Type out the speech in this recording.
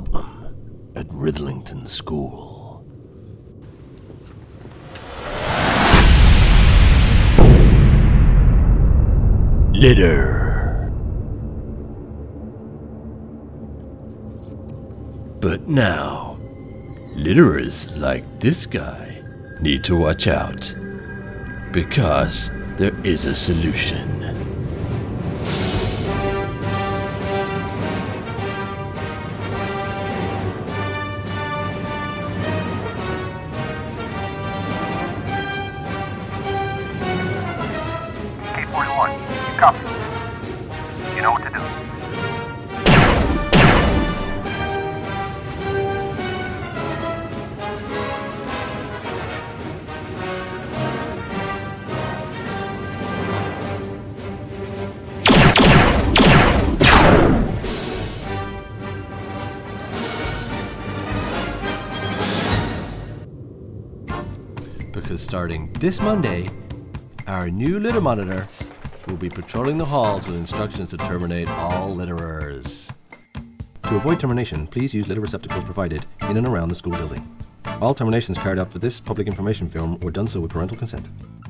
problem at Rithlington School. Litter. But now, litterers like this guy need to watch out, because there is a solution. K-41, copy. You know what to do. Because starting this Monday, our new litter monitor will be patrolling the halls with instructions to terminate all litterers. To avoid termination, please use litter receptacles provided in and around the school building. All terminations carried out for this public information film were done so with parental consent.